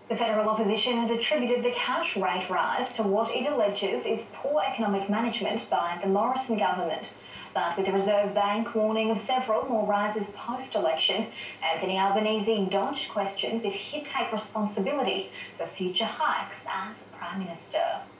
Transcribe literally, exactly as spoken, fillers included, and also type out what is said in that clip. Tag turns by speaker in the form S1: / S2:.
S1: The federal opposition has attributed the cash rate rise to what it alleges is poor economic management by the Morrison government. But with the Reserve Bank warning of several more rises post-election, Anthony Albanese dodged questions if he'd take responsibility for future hikes as Prime Minister.